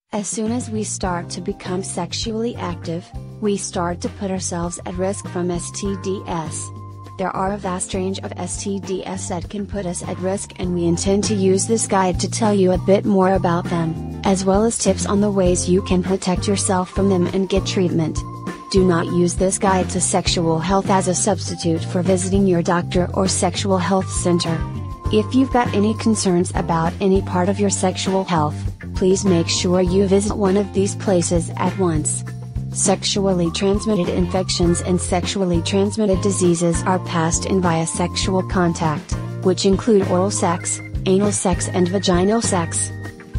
As soon as we start to become sexually active, we start to put ourselves at risk from STDs. There are a vast range of STDs that can put us at risk, and we intend to use this guide to tell you a bit more about them, as well as tips on the ways you can protect yourself from them and get treatment. Do not use this guide to sexual health as a substitute for visiting your doctor or sexual health center. If you've got any concerns about any part of your sexual health, please make sure you visit one of these places at once. Sexually transmitted infections and sexually transmitted diseases are passed in via sexual contact, which include oral sex, anal sex and vaginal sex.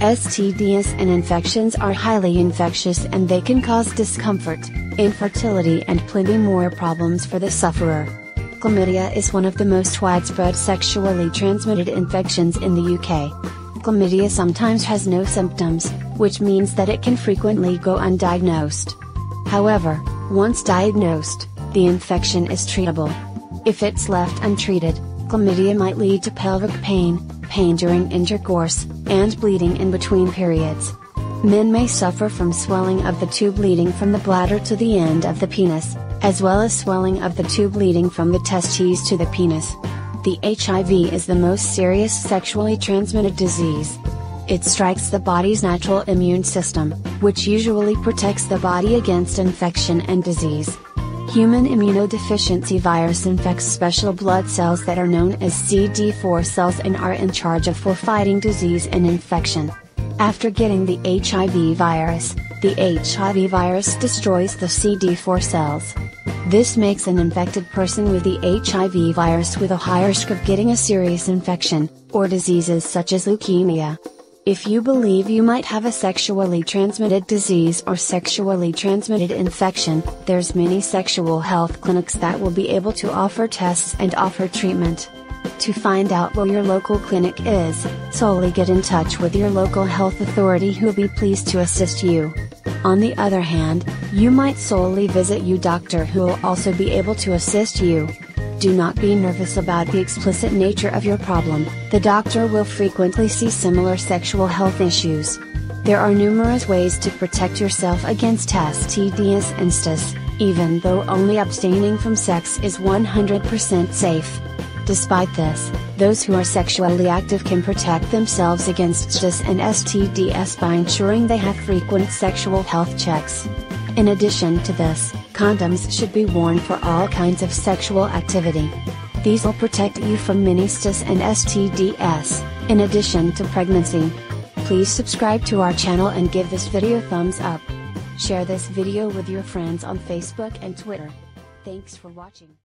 STDs and infections are highly infectious, and they can cause discomfort, infertility and plenty more problems for the sufferer. Chlamydia is one of the most widespread sexually transmitted infections in the UK. Chlamydia sometimes has no symptoms, which means that it can frequently go undiagnosed. However, once diagnosed, the infection is treatable. If it's left untreated, chlamydia might lead to pelvic pain, pain during intercourse, and bleeding in between periods. Men may suffer from swelling of the tube leading from the bladder to the end of the penis, as well as swelling of the tube leading from the testes to the penis. The HIV is the most serious sexually transmitted disease. It strikes the body's natural immune system, which usually protects the body against infection and disease. Human immunodeficiency virus infects special blood cells that are known as CD4 cells and are in charge of fighting disease and infection. After getting the HIV virus, the HIV virus destroys the CD4 cells. This makes an infected person with the HIV virus with a higher risk of getting a serious infection, or diseases such as leukemia. If you believe you might have a sexually transmitted disease or sexually transmitted infection, there's many sexual health clinics that will be able to offer tests and offer treatment. To find out where your local clinic is, solely get in touch with your local health authority who will be pleased to assist you. On the other hand, you might solely visit your doctor who will also be able to assist you. Do not be nervous about the explicit nature of your problem. The doctor will frequently see similar sexual health issues. There are numerous ways to protect yourself against STDs and STIs, even though only abstaining from sex is 100% safe. Despite this, those who are sexually active can protect themselves against STIs and STDs by ensuring they have frequent sexual health checks. In addition to this, condoms should be worn for all kinds of sexual activity. These will protect you from many STIs and STDs, in addition to pregnancy. Please subscribe to our channel and give this video a thumbs up. Share this video with your friends on Facebook and Twitter. Thanks for watching.